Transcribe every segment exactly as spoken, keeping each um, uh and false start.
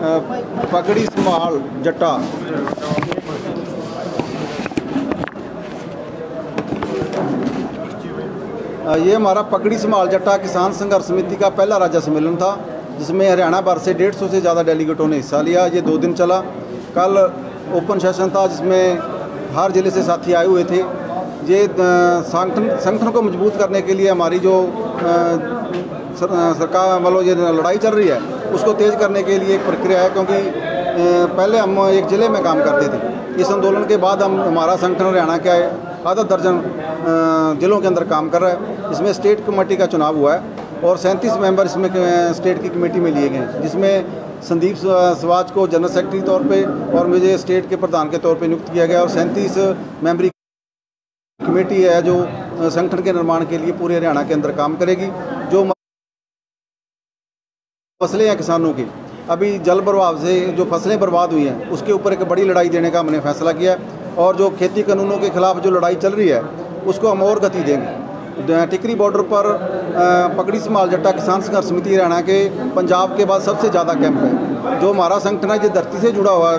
पगड़ी संभाल जट्टा। ये हमारा पगड़ी संभाल जट्टा किसान संघर्ष समिति का पहला राज्य सम्मेलन था, जिसमें हरियाणा भर से डेढ़ सौ से ज़्यादा डेलीगेटों ने हिस्सा लिया। ये दो दिन चला। कल ओपन सेशन था, जिसमें हर जिले से साथी आए हुए थे। ये संगठन संगठन को मजबूत करने के लिए हमारी जो सर, सरकार मतलब ये लड़ाई चल रही है, उसको तेज़ करने के लिए एक प्रक्रिया है। क्योंकि पहले हम एक ज़िले में काम करते थे। इस आंदोलन के बाद हम हमारा संगठन हरियाणा के आधा दर्जन ज़िलों के अंदर काम कर रहा है। इसमें स्टेट कमेटी का चुनाव हुआ है और सैंतीस मेंबर इसमें स्टेट की कमेटी में लिए गए, जिसमें संदीप स्वाज को जनरल सेक्रेटरी के तौर पे और मुझे स्टेट के प्रधान के तौर पे नियुक्त किया गया। और सैंतीस मेंबरी कमेटी है जो संगठन के निर्माण के लिए पूरे हरियाणा के अंदर काम करेगी। जो फसलें हैं किसानों की, अभी जल प्रभाव से जो फसलें बर्बाद हुई हैं, उसके ऊपर एक बड़ी लड़ाई देने का हमने फैसला किया। और जो खेती कानूनों के खिलाफ जो लड़ाई चल रही है, उसको हम और गति देंगे। टिकरी बॉर्डर पर पगड़ी संभाल जट्टा किसान संघर्ष समिति हरियाणा के पंजाब के बाद सबसे ज़्यादा कैंप है। जो हमारा संगठन है, ये धरती से जुड़ा हुआ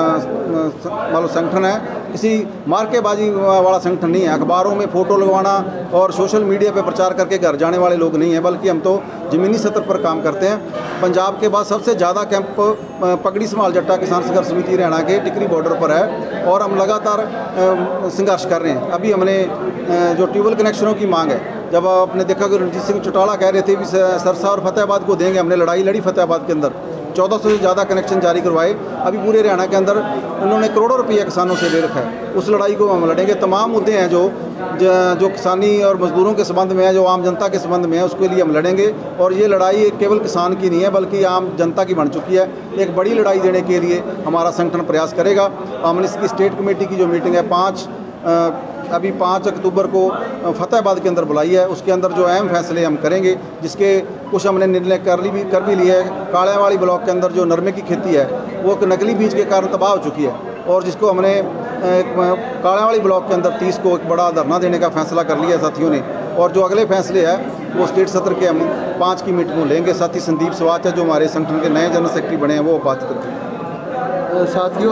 मतलब संगठन है, किसी मार्केबाजी वाला संगठन नहीं है। अखबारों में फ़ोटो लगवाना और सोशल मीडिया पे प्रचार करके घर जाने वाले लोग नहीं हैं, बल्कि हम तो ज़मीनी स्तर पर काम करते हैं। पंजाब के बाद सबसे ज़्यादा कैंप पगड़ी संभाल जट्टा किसान संघर्ष समिति हरियाणा के टिकरी बॉर्डर पर है और हम लगातार संघर्ष कर रहे हैं। अभी हमने जो ट्यूबवेल कनेक्शनों की मांग है, जब आपने देखा कि रणजीत सिंह चौटाला कह रहे थे भी सरसा और फतेहाबाद को देंगे, हमने लड़ाई लड़ी फतेहाबाद के अंदर, चौदह सौ से ज़्यादा कनेक्शन जारी करवाए। अभी पूरे हरियाणा के अंदर उन्होंने करोड़ों रुपये किसानों से ले रखा है। उस लड़ाई को हम लड़ेंगे। तमाम मुद्दे हैं जो जो किसानी और मजदूरों के संबंध में है, जो आम जनता के संबंध में है, उसके लिए हम लड़ेंगे। और ये लड़ाई केवल किसान की नहीं है, बल्कि आम जनता की बन चुकी है। एक बड़ी लड़ाई देने के लिए हमारा संगठन प्रयास करेगा। हमने इसकी स्टेट कमेटी की जो मीटिंग है पाँच अभी पाँच अक्टूबर को फतेहाबाद के अंदर बुलाई है। उसके अंदर जो अहम फैसले हम करेंगे, जिसके कुछ हमने निर्णय कर ली भी कर भी लिए है। कालियावाड़ी ब्लॉक के अंदर जो नरमे की खेती है, वो एक नकली बीज के कारण तबाह हो चुकी है, और जिसको हमने कालियावाड़ी ब्लॉक के अंदर तीस को एक बड़ा धरना देने का फैसला कर लिया है साथियों ने। और जो अगले फैसले हैं वो स्टेट सत्र के हम पाँच की मीटिंग में लेंगे। साथ ही संदीप स्वाज है, जो हमारे संगठन के नए जनरल सेक्रेटरी बने हैं, वो बात करेंगे। साथियों,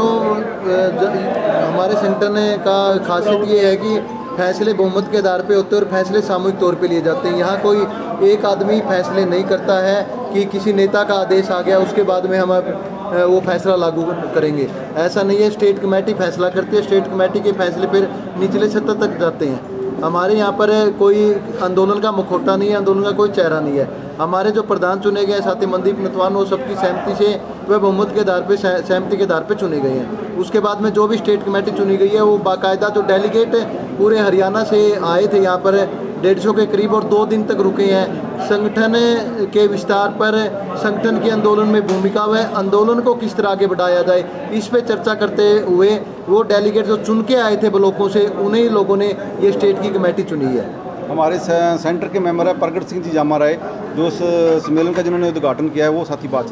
हमारे संगठन का खासियत ये है कि फैसले बहुमत के आधार पे होते हैं और फैसले सामूहिक तौर पे लिए जाते हैं। यहाँ कोई एक आदमी फैसले नहीं करता है कि किसी नेता का आदेश आ गया उसके बाद में हम वो फैसला लागू करेंगे, ऐसा नहीं है। स्टेट कमेटी फैसला करती है, स्टेट कमेटी के फैसले फिर निचले सतह तक जाते हैं। हमारे यहाँ पर कोई आंदोलन का मुखौटा नहीं है, आंदोलन का कोई चेहरा नहीं है। हमारे जो प्रधान चुने गए साथी मनदीप नथवान, वो सबकी सहमति से वह बहुमत के आधार पे सहमति के आधार पे चुने गए हैं। उसके बाद में जो भी स्टेट कमेटी चुनी गई है, वो बाकायदा जो डेलीगेट पूरे हरियाणा से आए थे यहाँ पर डेढ़ सौ के करीब, और दो दिन तक रुके हैं। संगठन के विस्तार पर, संगठन के आंदोलन में भूमिका व आंदोलन को किस तरह आगे बढ़ाया जाए, इस पे चर्चा करते हुए वो डेलीगेट जो चुन के आए थे ब्लॉकों से, उन्हीं लोगों ने ये स्टेट की कमेटी चुनी है। हमारे सेंटर के मेंबर है प्रगट सिंह जी जामा राय, जो उस सम्मेलन का जिन्होंने उद्घाटन किया है, वो साथी बात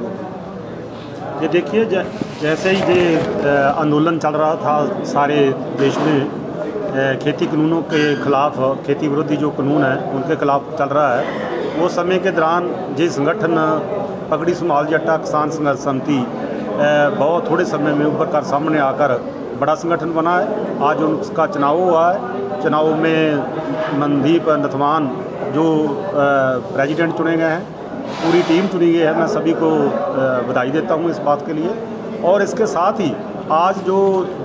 चल। ये देखिए, जैसे ही ये आंदोलन चल रहा था सारे देश में, खेती कानूनों के खिलाफ, खेती विरोधी जो कानून है उनके खिलाफ चल रहा है, वो समय के दौरान ये संगठन पगड़ी संभाल जट्टा किसान संघर्ष समिति बहुत थोड़े समय में उभर कर सामने आकर बड़ा संगठन बना है। आज उसका चुनाव हुआ है। चुनाव में मनदीप नथवान जो प्रेसिडेंट चुने गए हैं, पूरी टीम चुनी गई है। मैं सभी को बधाई देता हूँ इस बात के लिए। और इसके साथ ही आज जो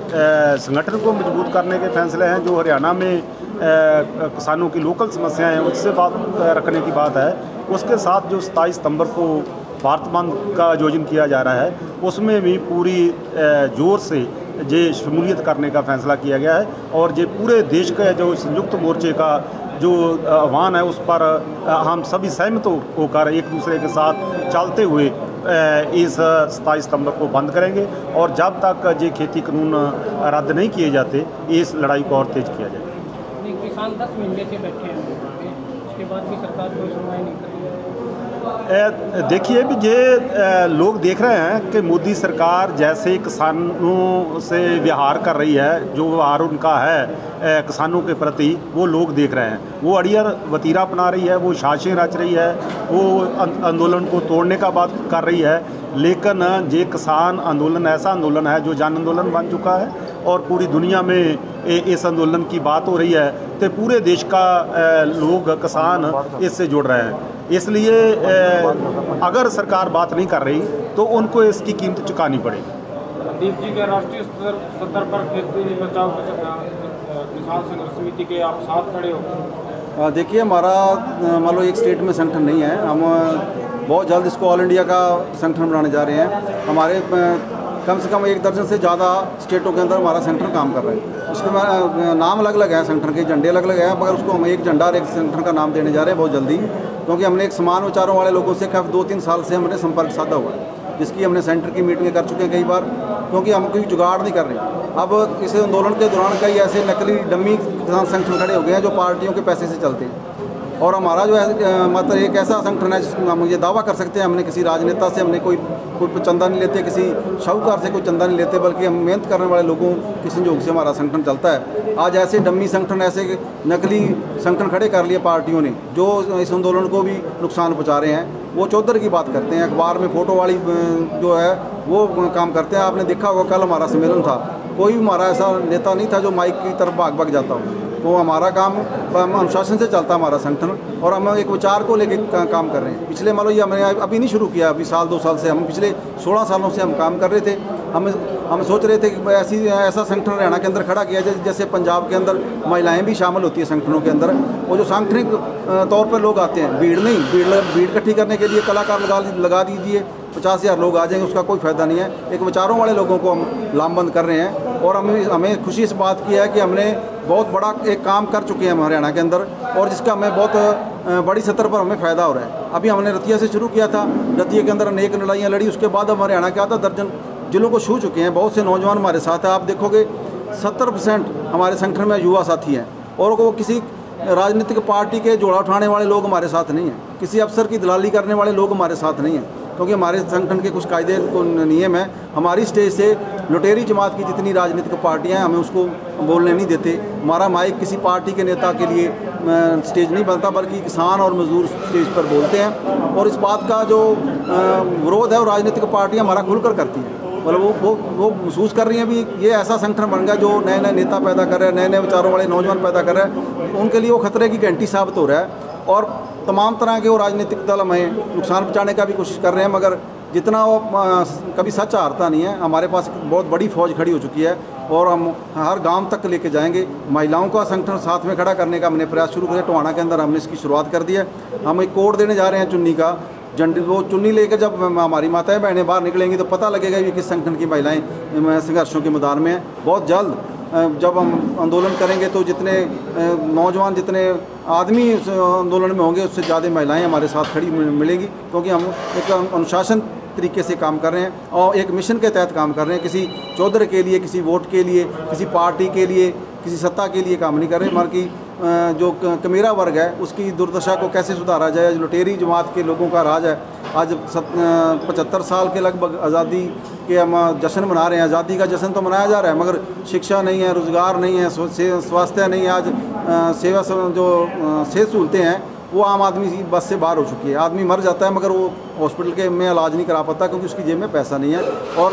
संगठन को मजबूत करने के फैसले हैं, जो हरियाणा में किसानों की लोकल समस्याएं हैं उससे बात रखने की बात है, उसके साथ जो सताईस सितंबर को भारत बंद का आयोजन किया जा रहा है, उसमें भी पूरी जोर से ये शमूलियत करने का फैसला किया गया है। और ये पूरे देश का जो संयुक्त मोर्चे का जो आह्वान है, उस पर हम सभी सहमत होकर एक दूसरे के साथ चलते हुए इस सताईस सितंबर को बंद करेंगे। और जब तक ये खेती कानून रद्द नहीं किए जाते, इस लड़ाई को और तेज किया जाएगा। किसान दस महीने से बैठे हैं, उसके बाद भी सरकार कोई सुनवाई नहीं कर रही है। देखिए भी ये लोग देख रहे हैं कि मोदी सरकार जैसे किसानों से व्यवहार कर रही है, जो व्यवहार उनका है किसानों के प्रति, वो लोग देख रहे हैं। वो अड़ियर वतीरा अपना रही है, वो साजिशें रच रही है, वो आंदोलन को तोड़ने का बात कर रही है। लेकिन ये किसान आंदोलन ऐसा आंदोलन है जो जन आंदोलन बन चुका है और पूरी दुनिया में इस आंदोलन की बात हो रही है, तो पूरे देश का लोग किसान इससे जुड़ रहे हैं। इसलिए अगर सरकार बात नहीं कर रही तो उनको इसकी कीमत चुकानी पड़ेगी। दीप जी के राष्ट्रीय स्तर स्तर पर खेती बचाओ किसान संघर्ष समिति के आप साथ खड़े हो? देखिए, हमारा मान लो एक स्टेट में संगठन नहीं है, हम बहुत जल्द इसको ऑल इंडिया का संगठन बनाने जा रहे हैं। हमारे कम से कम एक दर्जन से ज़्यादा स्टेटों के अंदर हमारा संगठन काम कर रहा है। उसके नाम अलग अलग है, संगठन के झंडे अलग अलग हैं, मगर उसको हम एक झंडा और एक संगठन का नाम देने जा रहे हैं बहुत जल्दी, क्योंकि हमने एक समान विचारों वाले लोगों से काफ़ी दो तीन साल से हमने संपर्क साधा हुआ है, जिसकी हमने सेंटर की मीटिंगें कर चुके हैं कई बार, क्योंकि हम कोई जुगाड़ नहीं कर रहे। अब इस आंदोलन के दौरान कई ऐसे नकली डमी किसान संगठन खड़े हो गए हैं जो पार्टियों के पैसे से चलते हैं, और हमारा जो है मतलब एक ऐसा संगठन है जिसमें हम ये दावा कर सकते हैं हमने किसी राजनेता से हमने कोई कोई चंदा नहीं लेते, किसी शाहूकार से कोई चंदा नहीं लेते, बल्कि हम मेहनत करने वाले लोगों के संयोग से हमारा संगठन चलता है। आज ऐसे डम्मी संगठन, ऐसे नकली संगठन खड़े कर लिए पार्टियों ने जो इस आंदोलन को भी नुकसान पहुँचा रहे हैं। वो चौधर की बात करते हैं, अखबार में फ़ोटो वाली जो है वो काम करते हैं। आपने देखा होगा कल हमारा सम्मेलन था, कोई हमारा ऐसा नेता नहीं था जो माइक की तरफ भाग भाग जाता हो। तो हमारा काम अनुशासन से चलता है हमारा संगठन, और हम एक विचार को लेके का, काम कर रहे हैं। पिछले मान लो ये हमने अभी नहीं शुरू किया, अभी साल दो साल से, हम पिछले सोलह सालों से हम काम कर रहे थे। हम हम सोच रहे थे कि ऐसी ऐसा संगठन हरियाणा के अंदर खड़ा किया जाए जैसे पंजाब के अंदर महिलाएं भी शामिल होती है संगठनों के अंदर। वो जो सांगठनिक तौर पर लोग आते हैं, भीड़ नहीं, भीड़ भीड़ इकट्ठी करने के लिए कलाकार लगा लगा दीजिए, पचास हज़ार लोग आ जाएंगे, उसका कोई फ़ायदा नहीं है। एक विचारों वाले लोगों को हम लामबंद कर रहे हैं, और हमें हमें खुशी इस बात की है कि हमने बहुत बड़ा एक काम कर चुके हैं हम हरियाणा के अंदर, और जिसका हमें बहुत बड़ी सतह पर हमें फ़ायदा हो रहा है। अभी हमने रतिया से शुरू किया था, रतिया के अंदर अनेक लड़ाइयाँ लड़ी, उसके बाद हम हरियाणा के आधा दर्जन जिलों को छू चुके हैं। बहुत से नौजवान हमारे साथ हैं, आप देखोगे सत्तर परसेंट हमारे संगठन में युवा साथी हैं, और वो किसी राजनीतिक पार्टी के जोड़ा उठाने वाले लोग हमारे साथ नहीं हैं, किसी अफसर की दलाली करने वाले लोग हमारे साथ नहीं हैं, क्योंकि हमारे संगठन के कुछ कायदे नियम हैं। हमारी स्टेज से लुटेरी जमात की जितनी राजनीतिक पार्टियां हैं, हमें उसको बोलने नहीं देते। हमारा माइक किसी पार्टी के नेता के लिए स्टेज नहीं बनता, बल्कि किसान और मजदूर स्टेज पर बोलते हैं। और इस बात का जो विरोध है वो राजनीतिक पार्टियां हमारा खुलकर करती हैं, मतलब वो वो वो महसूस कर रही हैं भी ये ऐसा संगठन बन गया जो नए नए नेता पैदा कर रहे हैं, नए नए विचारों वाले नौजवान पैदा कर रहे हैं। उनके लिए वो खतरे की घंटी साबित हो रहा है, और तमाम तरह के वो राजनीतिक दल हमें नुकसान पहुँचाने का भी कोशिश कर रहे हैं, मगर जितना वो कभी सच हारता नहीं है। हमारे पास बहुत बड़ी फौज खड़ी हो चुकी है, और हम हर गांव तक लेके जाएंगे। महिलाओं का संगठन साथ में खड़ा करने का हमने प्रयास शुरू किया, टोहाना के अंदर हमने इसकी शुरुआत कर दी है। हम एक कोड देने जा रहे हैं चुन्नी का, झंडे वो चुन्नी लेकर जब हमारी माताएं बहनें बाहर निकलेंगी तो पता लगेगा कि किस संगठन की महिलाएं संघर्षों के मैदान में हैं। बहुत जल्द जब हम आंदोलन करेंगे तो जितने नौजवान, जितने आदमी आंदोलन में होंगे, उससे ज़्यादा महिलाएं हमारे साथ खड़ी मिलेंगी, क्योंकि हम एक अनुशासन तरीके से काम कर रहे हैं और एक मिशन के तहत काम कर रहे हैं। किसी चौधरी के लिए, किसी वोट के लिए, किसी पार्टी के लिए, किसी सत्ता के लिए काम नहीं कर रहे। बल्कि जो कमेरा वर्ग है उसकी दुर्दशा को कैसे सुधारा जाए। लुटेरी जमात के लोगों का राज है। आज पचहत्तर साल के लगभग आज़ादी के हम जश्न मना रहे हैं। आज़ादी का जश्न तो मनाया जा रहा है, मगर शिक्षा नहीं है, रोज़गार नहीं है, स्वास्थ्य नहीं है। आज सेवा जो सेहत सहूलतें हैं वो आम आदमी की बस से बाहर हो चुकी है। आदमी मर जाता है मगर वो हॉस्पिटल के में इलाज नहीं करा पाता, क्योंकि उसकी जेब में पैसा नहीं है। और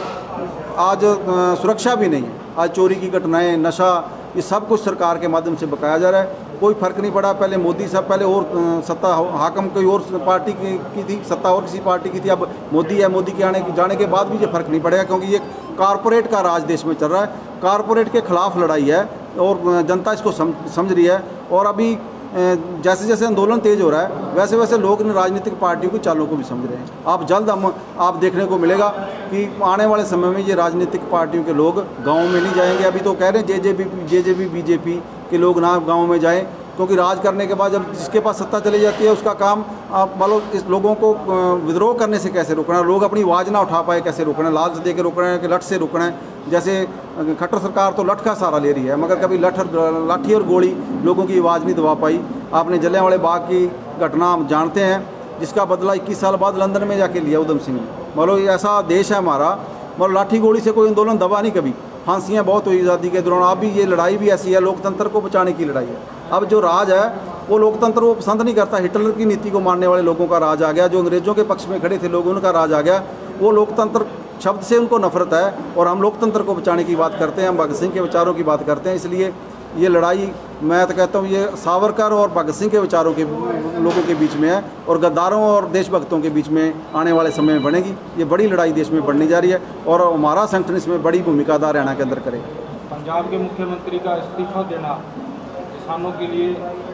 आज सुरक्षा भी नहीं है। आज चोरी की घटनाएं, नशा, ये सब कुछ सरकार के माध्यम से बकाया जा रहा है। कोई फ़र्क नहीं पड़ा। पहले मोदी साहब, पहले और सत्ता हाकम कोई और पार्टी की, की थी, सत्ता और किसी पार्टी की थी। अब मोदी है, मोदी के आने जाने के बाद भी ये फ़र्क नहीं पड़ेगा, क्योंकि ये कारपोरेट का राज देश में चल रहा है। कारपोरेट के ख़िलाफ़ लड़ाई है और जनता इसको सम, समझ रही है। और अभी जैसे जैसे आंदोलन तेज़ हो रहा है, वैसे वैसे लोग इन राजनीतिक पार्टियों की चालों को भी समझ रहे हैं। आप जल्द हम आप देखने को मिलेगा कि आने वाले समय में ये राजनीतिक पार्टियों के लोग गाँव में नहीं जाएंगे। अभी तो कह रहे हैं J J B J J B BJP के लोग ना गाँव में जाएँ, क्योंकि राज करने के बाद जब जिसके पास सत्ता चली जाती है उसका काम आप मान लो इस लोगों को विद्रोह करने से कैसे रोकना है, लोग अपनी आवाज़ ना उठा पाए कैसे रोकना है, लालच दे के रोकना है कि लठ से रोकना है। जैसे खट्टर सरकार तो लठ का सहारा ले रही है, मगर कभी लठ लाठी और गोली लोगों की आवाज़ नहीं दबा पाई। आपने जलियांवाले बाग की घटना हम जानते हैं, जिसका बदला इक्कीस साल बाद लंदन में जाके लिया उधम सिंह ने। मान लो ऐसा देश है हमारा, मान लो लाठी गोली से कोई आंदोलन दबा नहीं कभी। फांसियाँ बहुत हुई आज़ादी के दौरान। अब भी ये लड़ाई भी ऐसी है, लोकतंत्र को बचाने की लड़ाई है। अब जो राज है वो लोकतंत्र वो पसंद नहीं करता। हिटलर की नीति को मानने वाले लोगों का राज आ गया, जो अंग्रेज़ों के पक्ष में खड़े थे लोग, उनका राज आ गया। वो लोकतंत्र शब्द से उनको नफरत है और हम लोकतंत्र को बचाने की बात करते हैं, हम भगत सिंह के विचारों की बात करते हैं। इसलिए ये लड़ाई मैं तो कहता हूँ ये सावरकर और भगत सिंह के विचारों के लोगों के बीच में है और गद्दारों और देशभक्तों के बीच में आने वाले समय में बनेगी। ये बड़ी लड़ाई देश में बढ़ने जा रही है और हमारा संगठन इसमें बड़ी भूमिका अदा हरियाणा के अंदर करेगा। पंजाब के मुख्यमंत्री का इस्तीफा देना किसानों के लिए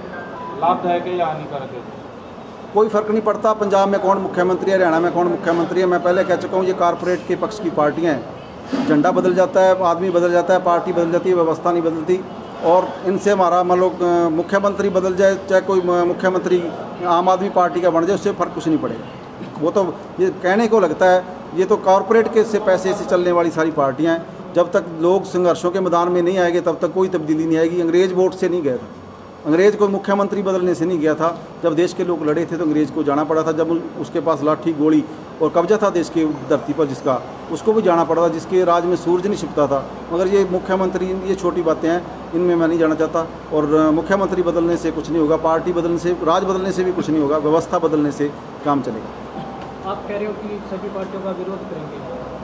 लाभदायक है या हानिकारक है? कोई फ़र्क नहीं पड़ता पंजाब में कौन मुख्यमंत्री है, हरियाणा में कौन मुख्यमंत्री है। मैं पहले कह चुका हूँ ये कॉरपोरेट के पक्ष की पार्टियाँ हैं। झंडा बदल जाता है, आदमी बदल जाता है, पार्टी बदल जाती है, व्यवस्था नहीं बदलती। और इनसे हमारा मान लो मुख्यमंत्री बदल जाए, चाहे कोई मुख्यमंत्री आम आदमी पार्टी का बन जाए, उससे फ़र्क कुछ नहीं पड़ेगा। वो तो ये कहने को लगता है, ये तो कॉरपोरेट के से पैसे से चलने वाली सारी पार्टियाँ हैं। जब तक लोग संघर्षों के मैदान में नहीं आएंगे तब तक कोई तब्दीली नहीं आएगी। अंग्रेज़ वोट से नहीं गया था, अंग्रेज़ को मुख्यमंत्री बदलने से नहीं गया था। जब देश के लोग लड़े थे तो अंग्रेज़ को जाना पड़ा था। जब उसके पास लाठी गोली और कब्जा था देश की धरती पर जिसका, उसको भी जाना पड़ा था। जिसके राज में सूरज नहीं छिपता था। मगर ये मुख्यमंत्री, ये छोटी बातें हैं, इनमें मैं नहीं जाना चाहता। और मुख्यमंत्री बदलने से कुछ नहीं होगा, पार्टी बदलने से, राज बदलने से भी कुछ नहीं होगा, व्यवस्था बदलने से काम चलेगा। आप कह रहे हो कि सभी पार्टियों का विरोध करेंगे,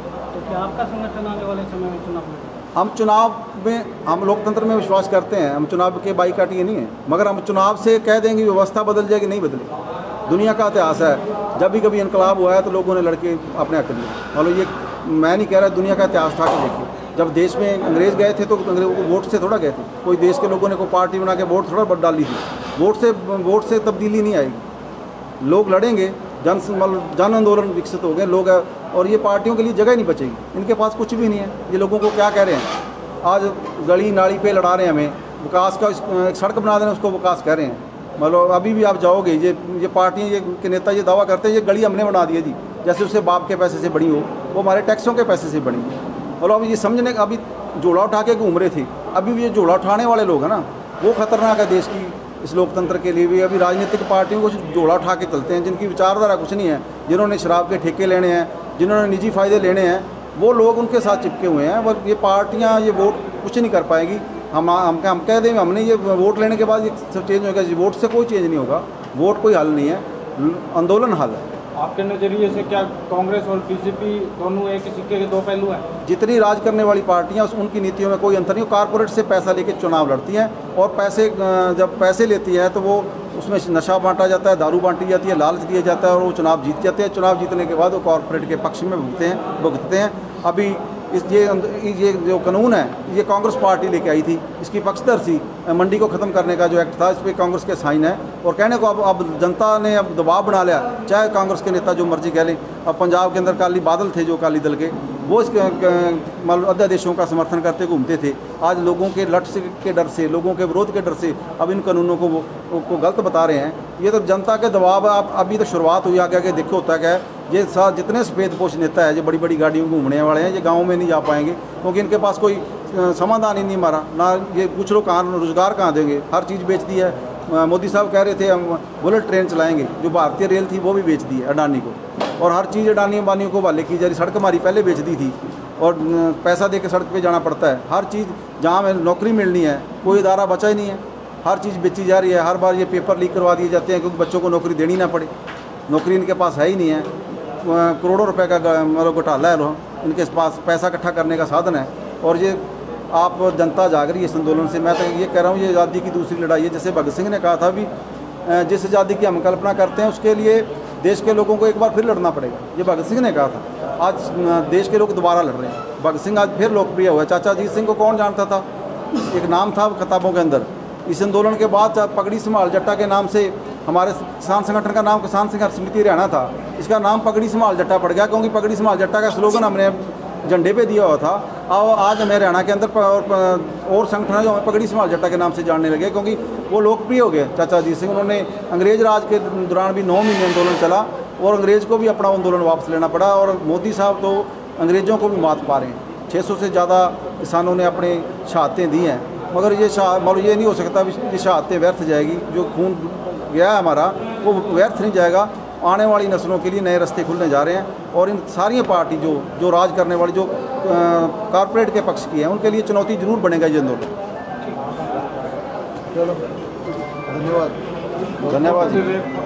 तो क्या आपका संगठन आने वाले समय में चुनाव लड़ेगा? हम चुनाव में, हम लोकतंत्र में विश्वास करते हैं। हम चुनाव के बाईकाट ये नहीं है, मगर हम चुनाव से कह देंगे व्यवस्था बदल जाएगी, नहीं बदलेगी। दुनिया का इतिहास है, जब भी कभी इनकलाब हुआ है तो लोगों ने लड़के अपने हक लिए। मतलब ये मैं नहीं कह रहा, दुनिया का इतिहास उठा के देखिए। जब देश में अंग्रेज़ गए थे तो अंग्रेज़ों को वोट से थोड़ा गए थे। कोई देश के लोगों ने कोई पार्टी बना के वोट थोड़ा बट डाली थी। वोट से वोट से तब्दीली नहीं आएगी। लोग लड़ेंगे, जन मतलब जन आंदोलन विकसित हो गए लोग, और ये पार्टियों के लिए जगह नहीं बचेगी। इनके पास कुछ भी नहीं है। ये लोगों को क्या कह रहे हैं, आज गली नाली पे लड़ा रहे हैं हमें, विकास का एक सड़क बना देना उसको विकास कह रहे हैं। मतलब अभी भी आप जाओगे, ये ये पार्टियाँ, ये के नेता ये दावा करते हैं ये गली हमने बना दी है जी, जैसे उससे बाप के पैसे से बनी हो, वो हमारे टैक्सों के पैसे से बनी। मतलब अभी ये समझने का, अभी झोला उठा के घूम रहे थे, अभी भी ये झोला उठाने वाले लोग हैं ना, वो खतरनाक है देश की, इस लोकतंत्र के लिए भी। अभी राजनीतिक पार्टियों को झोला उठा के चलते हैं, जिनकी विचारधारा कुछ नहीं है, जिन्होंने शराब के ठेके लेने हैं, जिन्होंने निजी फ़ायदे लेने हैं, वो लोग उनके साथ चिपके हुए हैं। और ये पार्टियां ये वोट कुछ नहीं कर पाएगी। हम हम हम कह दें हमने ये वोट लेने के बाद ये सब चेंज होगा, वोट से कोई चेंज नहीं होगा। वोट कोई हल नहीं है, आंदोलन हल है। आपके नज़रिए से क्या कांग्रेस और बीजेपी दोनों एक सिक्के के दो पहलू हैं? जितनी राज करने वाली पार्टियां उनकी नीतियों में कोई अंतर नहीं। कॉरपोरेट से पैसा लेके चुनाव लड़ती हैं और पैसे जब पैसे लेती है तो वो उसमें नशा बांटा जाता है, दारू बांटी जाती है, लालच दिया जाता है और वो चुनाव जीत जाते हैं। चुनाव जीतने के बाद वो कॉरपोरेट के पक्ष में भुगते हैं भुगतते हैं अभी इस ये ये जो कानून है ये कांग्रेस पार्टी लेके आई थी, इसकी पक्षधर थी। मंडी को ख़त्म करने का जो एक्ट था, इस पर कांग्रेस के साइन है। और कहने को अब अब जनता ने अब दबाव बना लिया, चाहे कांग्रेस के नेता जो मर्जी कह लें। अब पंजाब के अंदर काली बादल थे जो अकाली दल के, वो इस मतलब अध्यादेशों का समर्थन करते घूमते थे। आज लोगों के लट से के डर से, लोगों के विरोध के डर से अब इन कानूनों को वो को गलत बता रहे हैं। ये तो जनता के दबाव है। आप अभी तो शुरुआत हुई, आगे आगे देखो होता क्या है। ये साथ जितने सफेदपोश नेता है, जो बड़ी बड़ी गाड़ियों में घूमने वाले हैं, ये गाँव में नहीं जा पाएंगे क्योंकि इनके पास कोई समाधान ही नहीं मारा ना। ये पूछ लो कहाँ रोज़गार कहाँ देंगे, हर चीज़ बेच दी है। मोदी साहब कह रहे थे हम बुलेट ट्रेन चलाएंगे, जो भारतीय रेल थी वो भी बेच दी है अडानी को। और हर चीज़ अडानी अंबानियों को हवाले की जा रही। सड़क हमारी पहले बेच दी थी और पैसा दे के सड़क पे जाना पड़ता है। हर चीज़ जहाँ में नौकरी मिलनी है कोई इदारा बचा ही नहीं है, हर चीज़ बेची जा रही है। हर बार ये पेपर लीक करवा दिए जाते हैं क्योंकि बच्चों को नौकरी देनी ना पड़े। नौकरी इनके पास है ही नहीं है। करोड़ों रुपए का मतलब घोटाला है, इनके पास पैसा इकट्ठा करने का साधन है। और ये आप जनता जाग रही है इस आंदोलन से। मैं तो ये कह रहा हूँ ये आज़ादी की दूसरी लड़ाई है। जैसे भगत सिंह ने कहा था भी, जिस आज़ादी की हम कल्पना करते हैं उसके लिए देश के लोगों को एक बार फिर लड़ना पड़ेगा। ये भगत सिंह ने कहा था। आज देश के लोग दोबारा लड़ रहे हैं। भगत सिंह आज फिर लोकप्रिय हुआ। चाचा अजीत सिंह को कौन जानता था, एक नाम था किताबों के अंदर। इस आंदोलन के बाद पगड़ी संभाल जट्टा के नाम से हमारे किसान संगठन का नाम किसान संघर्ष समिति हरियाणा था, इसका नाम पगड़ी संभाल जट्टा पड़ गया क्योंकि पगड़ी संभाल जट्टा का स्लोगन हमने झंडे पे दिया हुआ था। और आज हमें हरियाणा के अंदर और, और संगठन जो हमें पगड़ी संभाल जट्टा के नाम से जानने लगे क्योंकि वो लोकप्रिय हो गए। चाचा अजीत सिंह, उन्होंने अंग्रेज राज के दौरान भी नौ महीने आंदोलन चला और अंग्रेज़ को भी अपना आंदोलन वापस लेना पड़ा। और मोदी साहब तो अंग्रेज़ों को भी मात पा रहे हैं। छः सौ से ज़्यादा किसानों ने अपने शहादतें दी हैं, मगर ये शहा मतलब ये नहीं हो सकता ये शहादतें व्यर्थ जाएगी। जो खून गया है हमारा वो व्यर्थ नहीं जाएगा। आने वाली नस्लों के लिए नए रास्ते खुलने जा रहे हैं। और इन सारी पार्टी जो जो राज करने वाली जो कॉरपोरेट के पक्ष की है उनके लिए चुनौती जरूर बनेगा ये आंदोलन। चलो धन्यवाद धन्यवाद।